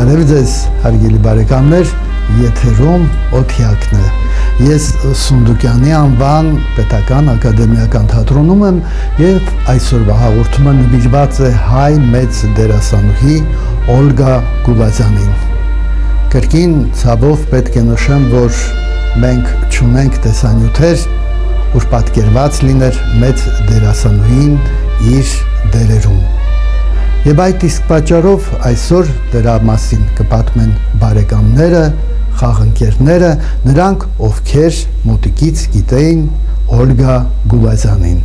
Բարև ձեզ, հարգելի բարեկամներ, եթերում օթյակն է։ Ես Սունդուկյանի անվան պետական ակադեմիական թատրոնում եմ եւ այսօրվա հաղորդումը նվիրված է հայ մեծ դերասանուհի Օլգա Գուլազյանին։ Կրկին ցավով պետք է նշեմ, որ մենք չունենք տեսանյութեր, որ պատկերված լիներ մեծ դերասանուհին իր դերերում։ Եվ այդ իսկ պատճառով այսօր դրա մասին կպատմեն բարեկամները, խաղընկերները, նրանք, ովքեր մոտիկից գիտեին Օլգա Գուլազյանին։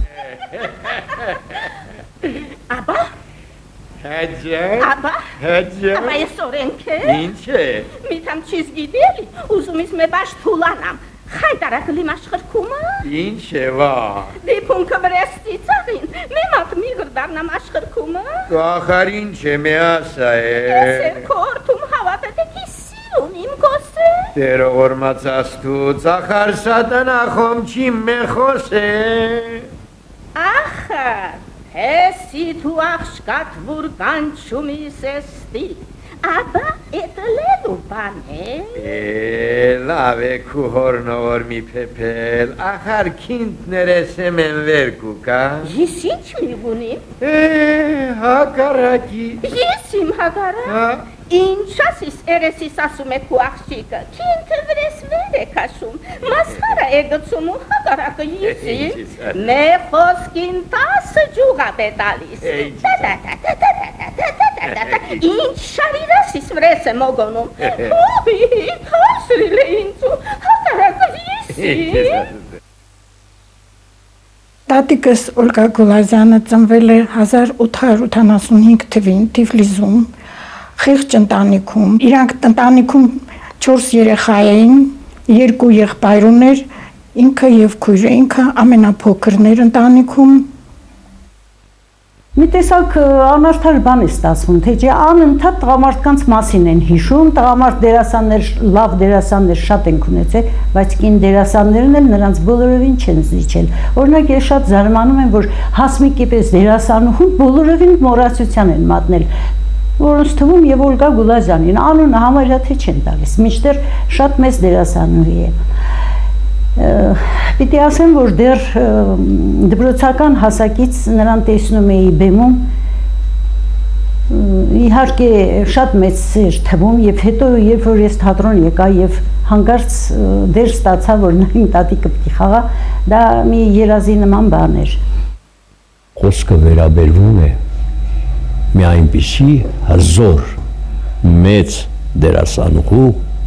Աբա։ Հաջա։ Աբա։ Հաջա։ Աբա ես օրենք է։ Ինչ է։ Միթամ չիզ գիտելի, ուզում ես մե բաշ թուլանամ։ Խայտարակլի մաշխրկումը։ Ինչ է վա։ Դիպունքը վրեստի ծաղին, մեմատ մի գրդարնամ աշխրկումը։ Ախար ինչ է մի ասա է։ Ես էր կորդում հավատետ եք իսիրում իմ գոս է։ Տեր ողորմած աստուծ, ախար սատանախոմ չի մեխոս է։ Ախար, հեսի թու աղշկատ վուր կանչումի սեստի։ Աբա, էտը լեդու բան է։ Լավ է քու հորնոր մի պեպել, ախար քինտներես եմ են վերկու կա։ Ես ինչ միգունիմ։ Հակարակի։ Ես իմ հագարակ։ Ինչ ասիս երեսիս ասում է քու աղջիկը, քինքը վրես վեր է կաշում, մասխարա է գծում ու հագարակը եսի, մե խոսքին 10 ջուղատ է տալիս, ինչ շարիր ասիս վրես է մոգոնում, հովի, հասրիլ է ինձու, հագարակը եսի։ Տատիկս Օլգա Գուլազյանը ծնվել է 1885 թվին Թիֆլիսում, խիղճ ընտանիքում, իրանք ընտանիքում 4 երեխա էին, 2 եղբայր ուներ, ինքը եւ քույրը, ինքը ամենափոքրն էր ընտանիքում։ Մի տեսակ անարդար բան է ստացվում, թե չէ անընդհատ տղամարդկանց մասին են հիշում, տղամարդ դերասաններ, լավ դերասաններ շատ են ունեցել, բայց կին դերասաններն էլ նրանց բոլորովին չեն զիջել։ Օրինակ ես շատ զարմանում եմ, որ Հասմիկի պես դերասանուհուն բոլորովին մոռացության են մատնել, որոնց թվում եւ Օլգա Գուլազյանին անունը համարյա թե չեն տալիս, մինչդեռ շատ մեծ դերասանուհի է։ Պիտի ասեմ, որ դեռ դպրոցական հասակից նրան տեսնում էի բեմում, իհարկե շատ մեծ էր թվում եւ հետո երբ որ ես թատրոն եկա եւ հանկարծ դեր ստացա, որ նա իմ տատիկը պիտի խաղա, դա մի երազի նման բան էր։ Խոսքը վերաբերվում է մի այնպիսի հզոր մեծ դերասանուհու,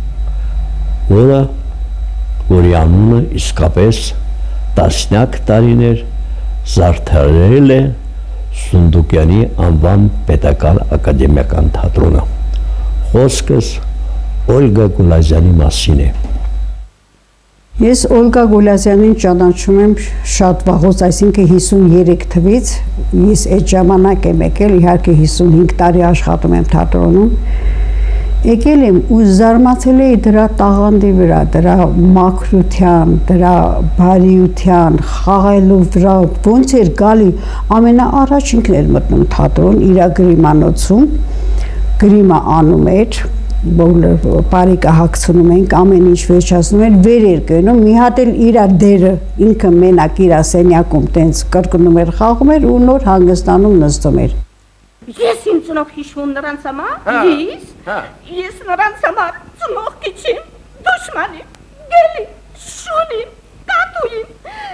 որի անունը իսկապես տասնյակ տարիներ զարդարել է Սունդուկյանի անվան պետական ակադեմիական թատրոնը։ Խոսքս Օլգա Գուլազյանի մասին է։ Ես Օլգա Գուլազյանին ճանաչում եմ շատ վաղուց, այսինքն 53 թվից, ես այդ ժամանակ եմ եկել, իհարկե 55 տարի աշխատում եմ թատրոնում, եկել եմ ու զարմացել էի դրա տաղանդի վրա, դրա մաքրության, դրա բարիության, խաղալու վրա, ոնց էր գալի, ամենաառաջ ինքն էր մտնում թատրոն, իր գրիմանոցում, գրիմը անում էր, պարիկը հագցնում ենք, ամեն ինչ վերջացնում են, վեր էր գնում, մի հատ էլ իր դերը ինքը մենակ իր սենյակում տենց կրկնում էր, խաղում էր ու նոր հանգստանում նստում էր։ Ես իմ ծնող հիշվում նրանց համար, ես նրանց համար ծնող կիչիմ, դուշմանիմ, գելիմ, շունիմ, կատույիմ,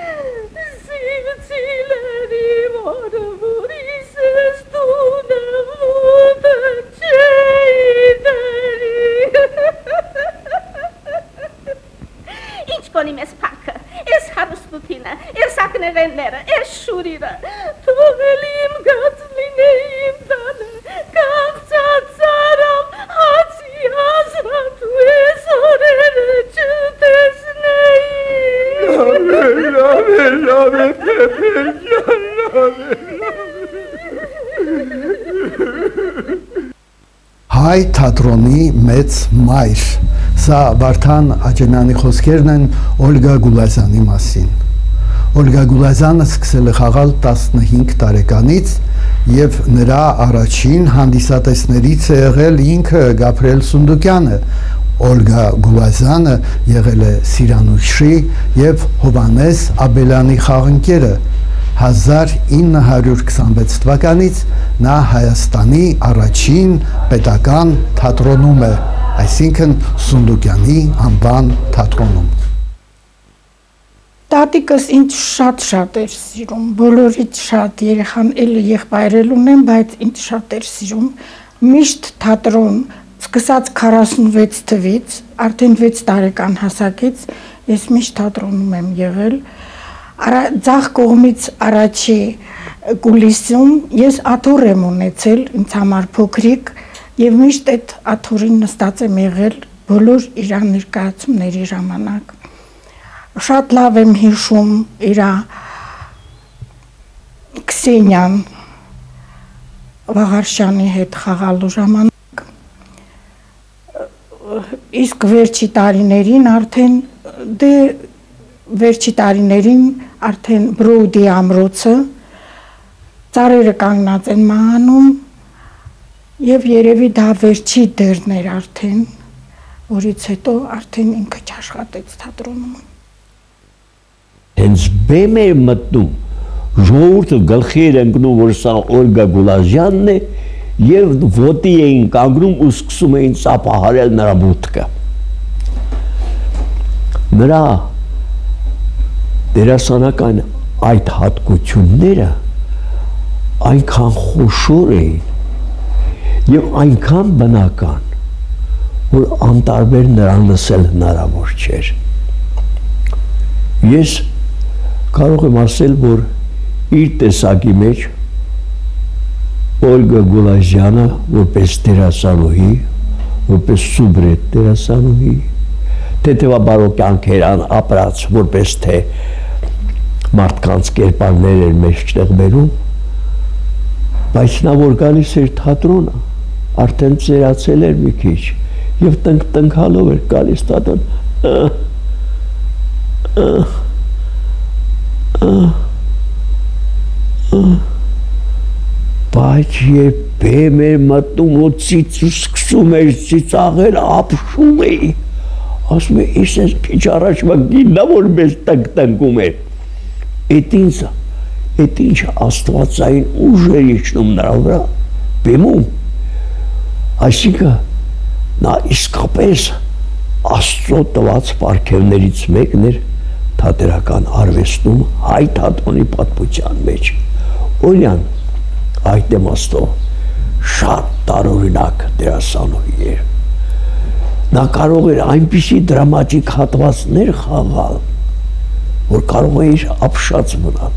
զիվցիլերի որը որիս ստունը ոդը չեյդերի։ Ինչ կոնիմ ես պակը, ես հարուստութինը, ես ակներենները, ես շուրիրը, թողել իմ գած լինեիմ տանը, կաղցացարամ, հացի հազրատու ես օրերը չտեսնեի։ Լավ է, պեպել ջան, լավ է։ Հայ թատրոնի մեծ մայր, սա Վարդան Աջենյանի խոսքերն են Օլգա Գուլազյանի մասին։ Օլգա Գուլազյանը սկսել է խաղալ 15 տարեկանից եւ նրա առաջին հանդիսատեսներից է եղել ինքը Գաբրիել Սունդուկյանը, Օլգա Գուլազյանը եղել է Սիրանուշի եւ Հովանես Աբելյանի խաղընկերը։ 1926 թվականից նա Հայաստանի առաջին պետական թատրոնում է, այսինքն Սունդուկյանի անվան թատրոնում։ Տատիկս ինձ շատ էր սիրում, բոլորից շատ, երեխան էլի եղբայրել ունեմ, բայց ինձ շատ էր սիրում, միշտ թատրոն, սկսած 46 թվից, արդեն 6 տարեկան հասակից, ես միշտ թատրոնում եմ եղել, ձախ կողմից առաջի կուլիսում ես աթոռ եմ ունեցել, ինձ համար փոքրիկ, եւ միշտ այդ աթոռին նստած եմ եղել բոլոր իր ներկայացումների ժամանակ։ Շատ լավ եմ հիշում իր Քսենյան Վաղարշյանի հետ խաղալու ժամանակ, իսկ վերջի տարիներին արդեն Բրոուդի ամրոցը, ծառերը կանգնած են մահանում եւ երևի դա վերջի դերն էր արդեն, որից հետո արդեն ինքը չաշխատեց թատրոնում։ Հենց բեմ էր մտնում, ժողովուրդը գլխի էր ընկնում, որ սա Օլգա Գուլազյանն է եւ ոտի էին կանգնում ու սկսում էին ծափահարել նրա մուտքը։ Նրա դերասանական այդ հատկությունները այնքան խոշոր էին եւ այնքան բնական, որ անտարբեր նրան լսել հնարավոր չէր։ Ես կարող եմ ասել, որ իր տեսակի մեջ Օլգա Գուլազյանը որպես դերասանուհի, որպես սուբրետ դերասանուհի, թեթևաբարո կյանքեր ապրած, որպես թե մարդկանց կերպարներ էր մեջտեղ բերում, բայց նա որ գալիս էր թատրոնը, արդեն ծերացել էր մի քիչ եւ տնքալով էր գալիս թատրոն։ Բայց երբ բեմ էր մտնում ու սկսում էր ծիծաղել, ապշում էի, ասում է, ես ես քիչ առաջվա գիննա, որ մեզ տնկում էր։ Էդ ինչ աստվածային ուժ էր իջնում նրա վրա, բեմում, այսինքն նա իսկապես Աստծո տված պարգևներից մեկն էր թատերական արվեստում հայ թատրոնի պատմության մեջ։ Օլյան այդ իմաստով շատ տարօրինակ դերասանուհի էր։ Նա կարող էր այնպիսի դրամատիկ հատվածներ խաղալ, որ կարող էր ապշած մնալ։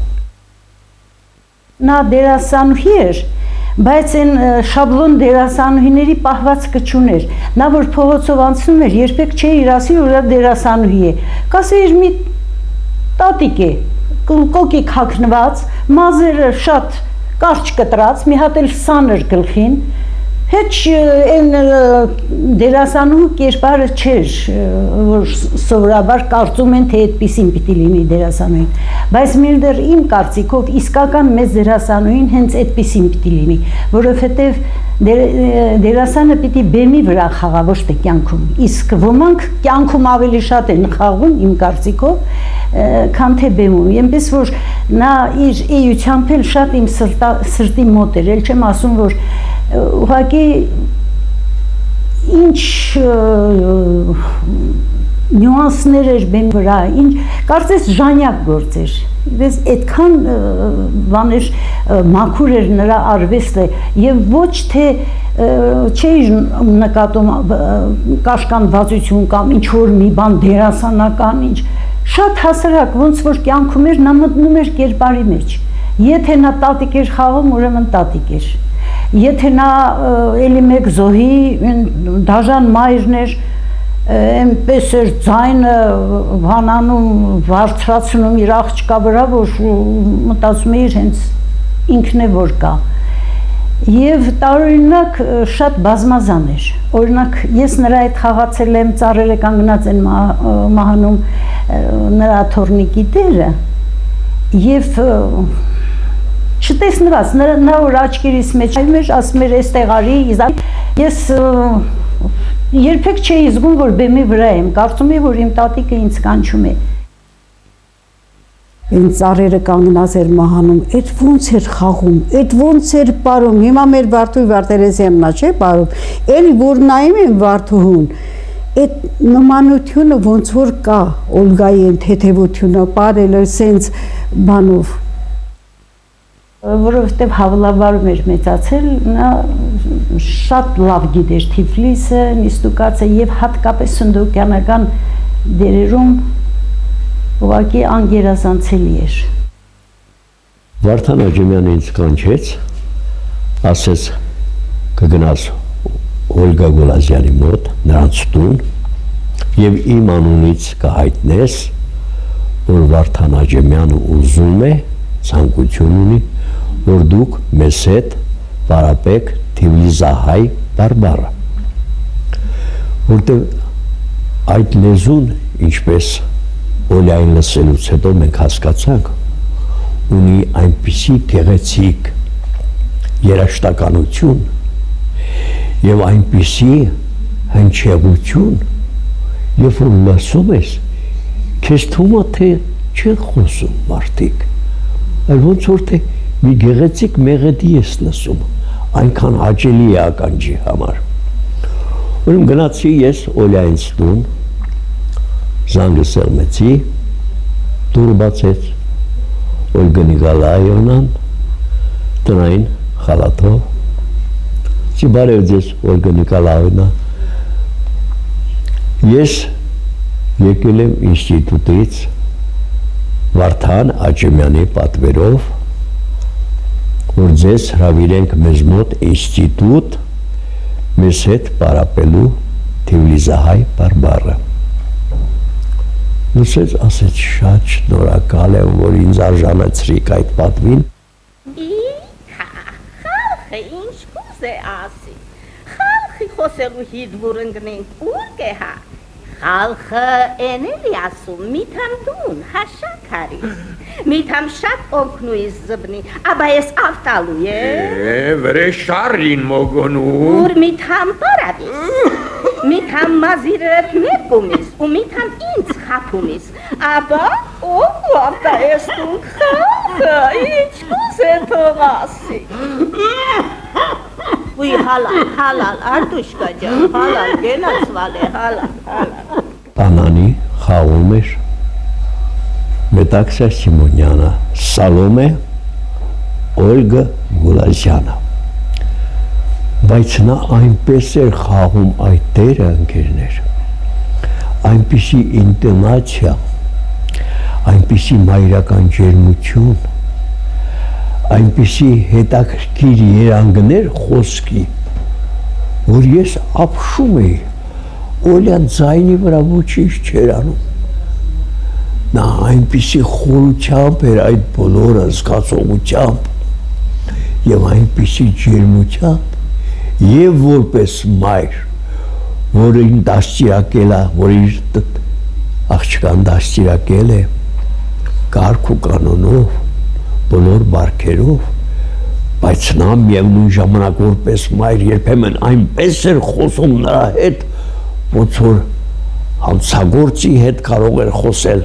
Նա դերասանուհի էր, բայց այն շաբլոն դերասանուհիների պահվածքը չուներ։ Նա որ փողոցով անցնում էր, երբեք չէր ասի, որ դա դերասանուհի է։ Կասեիր մի տատիկ է, կոկիկ հագնված, մազերը շատ կարճ կտրած, մի հատ էլ սանր գլխին, Heç այն դերասանուհու կերպարը չէր, որ սովորաբար կարծում են, թե այդպիսին պիտի լինի դերասանուհին, բայց մինչդեռ իմ կարծիքով իսկական մեծ դերասանուհին հենց այդպիսին պիտի լինի, որովհետև դերասանը պիտի բեմի վրա խաղա, ոչ թե կյանքում, իսկ ոմանք կյանքում ավելի շատ են խաղում իմ կարծիքով, քան թե բեմում, այնպես որ նա իր էությամբ էլ շատ իմ սրտի մոտ էր, էլ չեմ ասում, որ ուղղակի ինչ նյուանսներ էր բեմի վրա, ինչ կարծես ժանյակ գործ էր, ես այդքան բաներ մաքուր էր նրա արվեստը եւ ոչ թե չէի նկատում կաշկանդվածություն կամ ինչ որ մի բան դերասանական ինչ շատ հասարակ ոնց որ կյանքում էր նա մտնում էր կերպարի մեջ եթե նա տատիկ էր խաղում ուրեմն տատիկ էր Եթե նա էլի մեկ զոհի դաժան մայրն էր, այնպես էր ձայնը հանանում, վարձրացնում իր աղջկա վրա, որ մտածում էր հենց ինքն է որ կա։ Եվ տարօրինակ շատ բազմազան էր։ Օրինակ ես նրա հետ խաղացել եմ, ծառերը կանգնած են մահանում նրա թորնիկի դերը, եւ չտեսնված նա որ աչքերիս մեջ մեր ասում էր այստեղ արի ես երբեք չէի զգում որ բեմի վրա եմ կարծում եմ որ իմ տատիկը ինձ կանչում է այն ծառերը կանգնած էր մահանում այդ ոնց էր խաղում այդ ոնց էր պարում հիմա մեր Վարդուհի Վարդերեսյանն չէ պարում էլի որ նայում են Վարդուհուն այդ նմանությունը ոնց որ կա Օլգայի այն թեթևությունը պարելը սենց բանով որովհետև Հավլավարում էր մեծացել նա շատ լավ գիտեր Թիֆլիսը նիստուկացը եւ հատկապես սնդուկյանական դերերում ուղղակի անգերազանցելի էր Վարդան Աջեմյանը ինձ կանչեց ասեց կգնաս Օլգա Գոլազյանի մոտ նրանց տուն եւ իմ անունից կհայտնես որ Վարդան Աջեմյանը ուզում է ցանկություն ունի որ դուք մեզ հետ պարապեք Թիֆլիսահայ բարբառը որտեղ այդ լեզուն ինչպես Օլյային լսելուց հետո մենք հասկացանք ունի այնպիսի գեղեցիկ երաժշտականություն եւ այնպիսի հնչեղություն երբ որ լսում ես քեզ թվում է թե չի խոսում մարդիկ այլ ոնց որ թե մի գեղեցիկ մեղեդի ես լսում այնքան հաճելի է ականջի համար ուրեմն գնացի ես Օլյայից տուն զանգը սեղմեցի դուռը բացեց Օլգա Նիկոլաևնան տնային խալաթով չի բարև ձեզ Օլգա Նիկոլաևնա ես եկել եմ ինստիտուտից Վարդան Աջեմյանի պատվերով որ ձեզ հրավիրենք մեզ մոտ ինստիտուտ մեզ հետ պարապելու Թիֆլիսահայ բարբառը Լսեց ասեց շատ շնորհակալ եմ որ ինձ արժանացրիք այդ պատվին Խալխը ինչ կուզե ասի Խալխի խոսելու հիդվուր ընգնենք ուր կեհա Խալխը էնել է ասում միթամ դուն հաշակ հարիս Միթամ շատ օգնույս զբնի աբա ես ավտալու է վրե շարին մոգոնու Ուր միթամ պարավիս Միթամ մազիրըտ ներկումիս ու միթամ ինձ խապումիս աբա ով ավտա ես դուն խալխը ինչ կուզե թող ասի Ուй հալալ արտուշկա ջան հալալ գենացվալ է հալալ Բանանի խաղում էր Մետաքսիա Սիմոնյանը Սալոմե Օլգա Գոլազյանը բայց նա այնպես էր խաղում այդ դերը ընկերներ այնպիսի ինտոնացիա այնպիսի մայրական ջերմություն այնպիսի հետաքրքիր երանգներ խոսքի որ ես ապշում էի Օլյան ձայնի վրա ոչինչ չէր անում նա այնպիսի խորությամբ էր այդ բոլորը զգացողությամբ եւ այնպիսի ջերմությամբ եւ որպես մայր որին դաստիարակել է որ իր աղջկան դաստիարակել է կարգ ու կանոնով բոլոր բարքերով բայց նա միևնույն ժամանակ որպես մայր երբեմն այնպես էր խոսում նրա հետ ոնց որ հանցագործի հետ կարող էր խոսել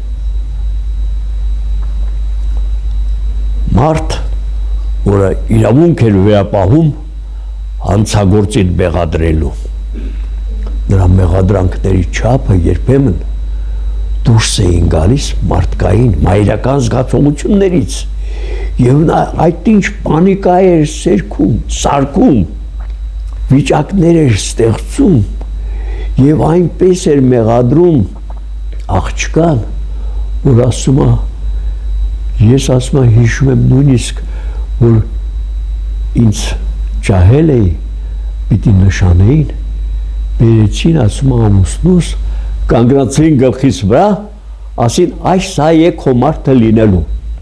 մարդ որը իրավունք էր վերապահում հանցագործին մեղադրելու նրա մեղադրանքների չափը երբեմն դուրս էին գալիս մարդկային մայրական զգացողություններից եւ նա այդ ինչ պանիկա էր սարքում վիճակներ էր ստեղծում եւ այնպես էր մեղադրում աղջկան որ ասում է ես ասում եմ հիշում եմ նույնիսկ որ ինձ ջահել էի պիտի նշանեին բերեցին ասում եմ ամուսնուս կանգնացրին գլխիս վրա ասին այս սա է քո մարդը լինելու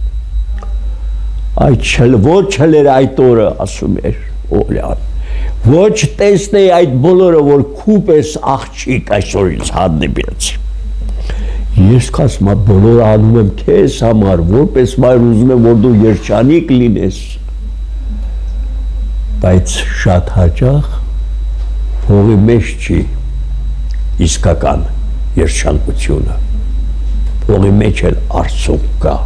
այդ ոչ չլեր այդ օրը ասում էր Օլյան ոչ տեսնեի այդ բոլորը որ քուպես աղջիկ այսօր ինձ հանդիպեց Ես կասում եմ բոլորը անում եմ քեզ համար, որպես մայր ուզում եմ որ դու երջանիկ լինես։ Բայց շատ հաճախ փողի մեջ չի իսկական երջանկությունը։ Փողի մեջ էլ արցունք կա։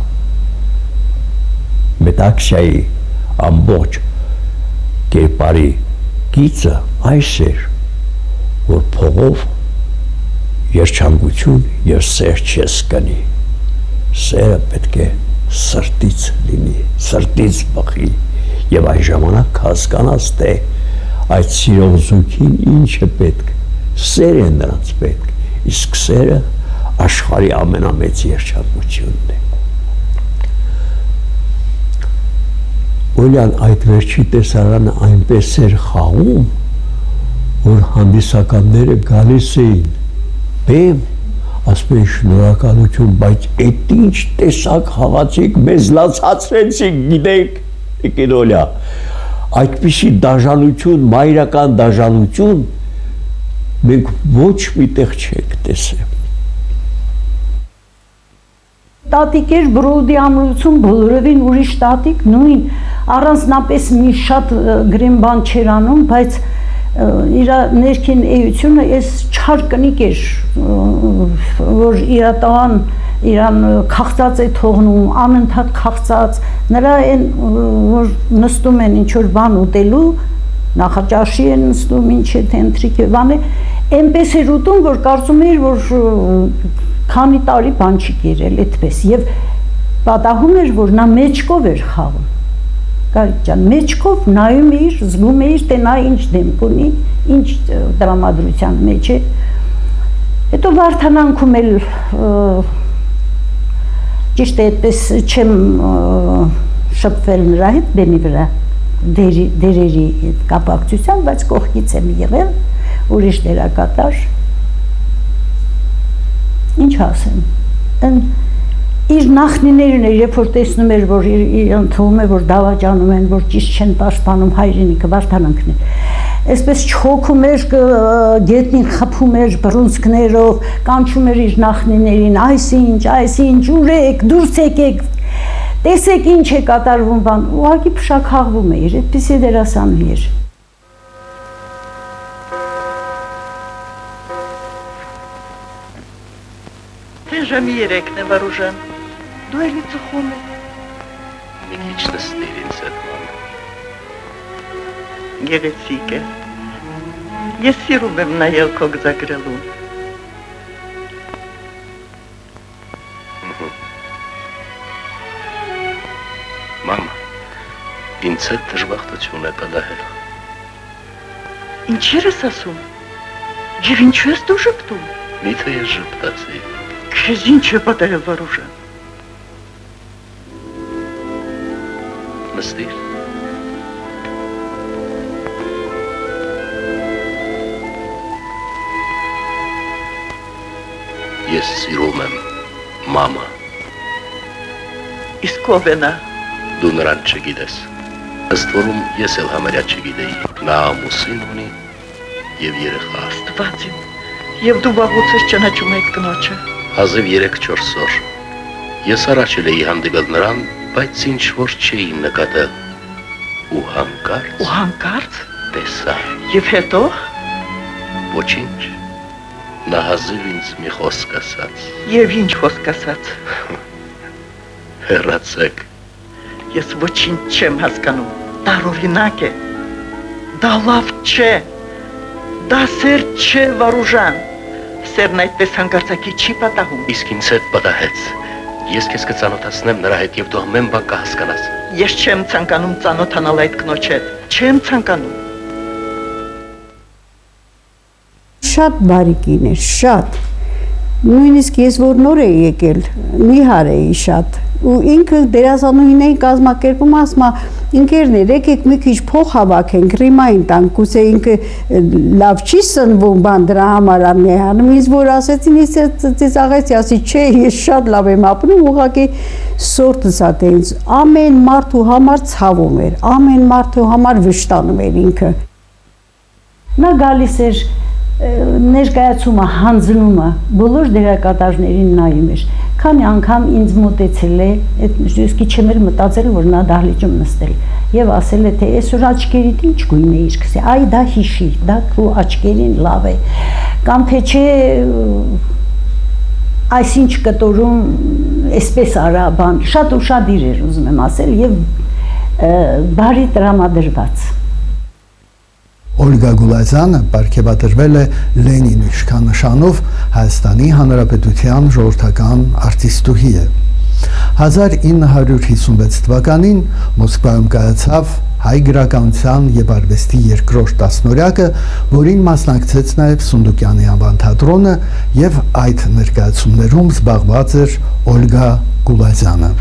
Մետաքսիայի ամբողջ կերպարի գիծը այս էր, որ փողով երջանկություն եւ սեր չես կնի։ Սերը պետք է սրտից լինի, սրտից բխի եւ այն ժամանակ հասկանաս թե այդ սիրող զույգին ինչ է պետք, սեր է նրանց պետք, իսկ սերը աշխարհի ամենամեծ երջանկությունն է։ Օլյան այդ վերջի տեսարանը այնպես էր խաղում, որ հանդիսականները գալիս էին բեմ, ասում են շնորհակալություն, բայց այդ ինչ տեսակ խաղացիք, մեզ լացացրեցիք, գիտեք, Կիրոլյա, այդպիսի դաժանություն, մայրական դաժանություն մենք ոչ միտեղ չենք տեսել։ Տատիկ էր բրոդի ամրություն, բոլորովին ուրիշ տատիկ, նույն առանձնապես մի շատ գրեմ բան չեր անում, բայց իր ներքին էությունը այս չար կնիկ էր, որ իր տղան իրան քաղցած է թողնում, անընդհատ քաղցած, նրա այն որ նստում են ինչ-որ բան ուտելու, նախաճաշի են նստում, ինչ է թե ընթրիք է բան է, այնպես էր ուտում, որ կարծում էր, որ քանի տարի բան չի կերել այդպես եւ պատահում էր որ նա մեջկով էր խաղում Գարիկ ջան մեջկով նայում էր զգում էր թե նա ինչ դեմք ունի ինչ դրամատրության մեջ է հետո Վարդանանքում էլ ճիշտ է այդպես չեմ շփվել նրա հետ բեմի վրա դերերի կապակցությամբ բայց կողքից եմ եղել ուրիշ դերակատար Ինչ ասեմ, իր նախնիներն էր, երբ որ տեսնում էր, որ իրան թվում է, որ դավաճանում են, որ ճիշտ չեն պաշտպանում հայրենիքը, Վարդանանքն էր։ Այսպես չոքում էր, գետնին խփում էր բռունցքներով, կանչում էր իր նախնիներին, այսինչ, ուրեք, դուրս եկեք, տեսեք ինչ է կատարվում բան, ուղղակի փշաքաղվում էր, այդպիսի դերասանուհի էր։ Ժամի երեքն է, Վարուժան, դու էլի ծխում է։ Մի քիչ նստիր ինձ հետ, ման։ Գեղեցիկ է։ Ես սիրում եմ նայել քո գծագրելուն։ Մամա, ինձ հետ դժբախտություն է պատահել։ Ինչեր ես ասում։ Եվ ինչու ես դու շփտում։ Միթե ես շփտացի։ Քեզ ինչ է պատահել, Վարուժան։ Նստիր։ Ես սիրում եմ, մամա։ Իսկ ով է նա։ Դու նրան չգիտես։ Ըստ որում ես էլ համարյա չգիտեի։ Նա ամուսին ունի և երեխա։ Աստված իմ, և դու վաղուց ես ճանաչում այդ կնոջը։ Հազիվ 3-4 օր։ Ես առաջել էի հանդիպել նրան, բայց ինչ որ չէի նկատել։ Ու հանկարծ տեսա։ Եվ հետո։ Ոչինչ։ Նա հազիվ ինձ մի խոսք ասաց։ Եվ ինչ խոսք ասաց։ Հեռացեք։ Ես ոչինչ չեմ հասկանում։ Տարօրինակ է։ Դա լավ չէ։ Դա սեր չէ, Վարուժան։ Սերն այդպես հանկարծակի չի պատահում։ Իսկ ինձ հետ պատահեց։ Ես քեզ կծանոթացնեմ նրա հետ և դու ամեն բան կհասկանաս։ Ես չեմ ցանկանում ծանոթանալ այդ կնոջ հետ։ Չեմ ցանկանում։ Շատ բարիկին էր, շատ։ Նույնիսկ ես որ նոր էի եկել, նիհար էի շատ։ Ու ինքը դերասանուհին էին կազմակերպում, ասում է, ընկերներ, եկեք մի քիչ փող հավաքենք, ռիմային տանք, գուցե ինքը լավ չի սնվում, բան դրա համար անեհանում, ինձ որ ասեցին, ես աղեցի, ասի, չէ, ես շատ լավ եմ ապրում, ուղղակի սորտս ա թե ինձ, ամեն մարդու համար ցավում էր, ամեն մարդու համար վշտանում էր ինքը։ Նա գալիս էր ներկայացումը, հանձնումը բոլոր դերակատարներին նայում էր։ Քանի անգամ ինձ մոտեցել է, այդ ուսկի չեմ մտածել, որ նա դահլիճում նստել եւ ասել է, թե այսօր աչքերիդ ինչ գույն է իր, քսե, այ դա հիշի, դա քո աչքերին լավ է։ Կամ թե չէ այսինչ կտորում այսպես արա բան, շատ ուշադիր էր ուզում եմ ասել եւ բարի տրամադրված։ Օլգա Գուլազյանը պարգևատրվել է Լենինի իշխանանշանով Հայաստանի Հանրապետության ժողովրդական արտիստուհի է։ 1956 թվականին Մոսկվայում կայացավ հայ գրականության եւ արվեստի երկրորդ տասնօրյակը, որին մասնակցեց նաեւ Սունդուկյանի անվան թատրոնը եւ այդ ներկայացումներում զբաղված էր Օլգա Գուլազյանը։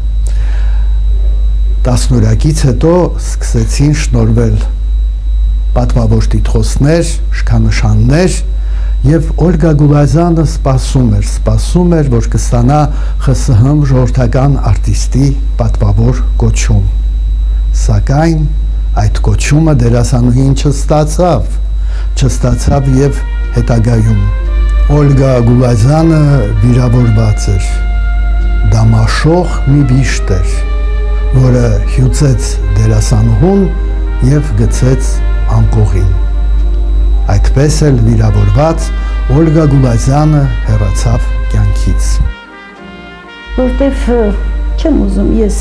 Տասնօրյակից հետո սկսեցին շնորհվել պատմավոր տիտղոսներ, շքանշաններ եւ Օլգա Գուլազյանը սպասում էր, որ կստանա ԽՍՀՄ ժողովրդական արտիստի պատմավոր կոչում։ Սակայն այդ կոչումը դերասանուհին չստացավ եւ հետագայում Օլգա Գուլազյանը վիրավորված էր, դամաշող մի բիշտ էր, որը հյուծեց դերասանուհուն եւ գցեց անկողին։ Այդպես էլ վիրավորված Օլգա Գուլազյանը հեռացավ կյանքից։ Որտեվ չեմ ուզում ես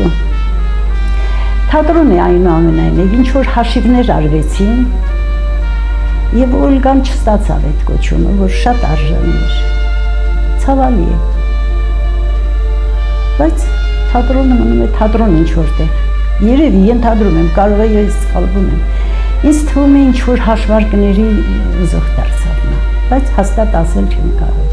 թատրոն է այնուամենայնիվ ինչ որ հաշիվներ արվեցին եւ Օլգան չստացավ այդ կոչումը, որ շատ արժանի էր։ Ցավալի է։ Բայց թատրոնը մնում է թատրոն ինչ որտեղ։ Երևի ենթադրում եմ, կարող է ես սխալվում եմ։ Ինձ թվում է ինչ որ հաշվարկների զոհ դարձավ նա, բայց հաստատ ասել չեմ կարող։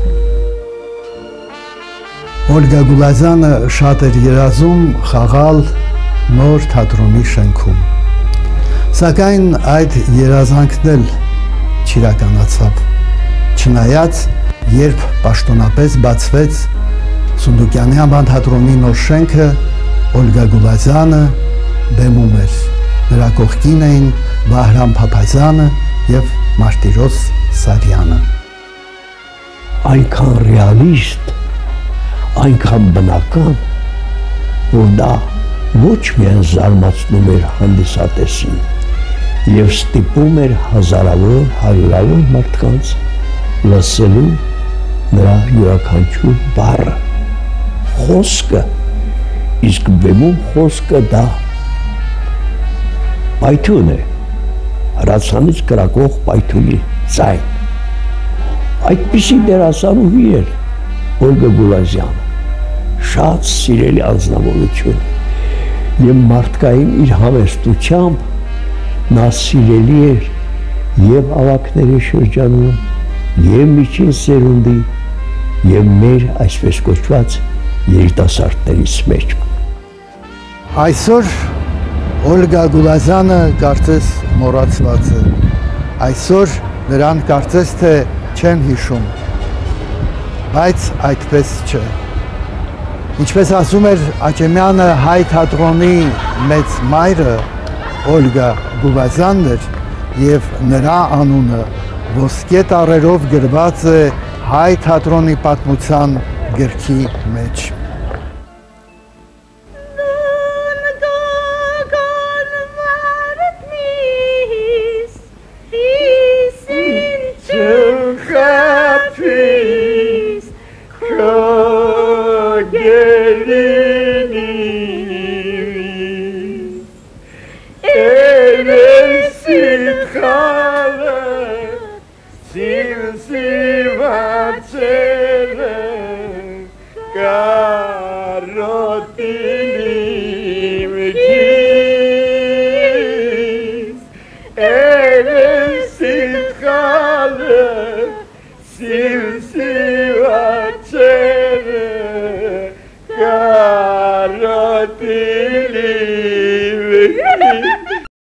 Օլգա Գուլազյանը շատ էր երազում խաղալ նոր թատրոնի շենքում։ Սակայն այդ երազանքն էլ չիրականացավ։ Չնայած, երբ պաշտոնապես բացվեց Սունդուկյանի անվան թատրոնի նոր շենքը, Օլգա Գուլազյանը բեմում էր։ Նրա կողքին էին Վահրամ Փափազյանը եւ Մարտիրոս Սարյանը։ Այնքան ռեալիստ, այնքան բնական, որ դա ոչ միայն զարմացնում էր հանդիսատեսին եւ ստիպում էր հազարավոր, հարյուրավոր մարդկանց լսելու նրա յուրաքանչյուր բառը, խոսքը, իսկ բեմում խոսքը դա պայթուն է, հրացանից կրակող պայթունի ձայն։ Այդպիսի դերասանուհի էր Օլգա Գուլազյանը, շատ սիրելի անձնավորություն եւ մարդկային իր համեստությամբ նա սիրելի էր եւ ավակների շրջանում, եւ միջին սերունդի, եւ մեր այսպես կոչված երիտասարդներից մեջ։ Այսօր Օլգա Գուլազյանը կարծես մոռացված է։ Այսօր նրան կարծես թե չեն հիշում, բայց այդպես չէ։ Ինչպես ասում էր Աճեմյանը, հայ թատրոնի մեծ մայրը Օլգա Գուլազյանն էր եւ նրա անունը ոսկե տառերով գրված է հայ թատրոնի պատմության գրքի մեջ։ Կարոտի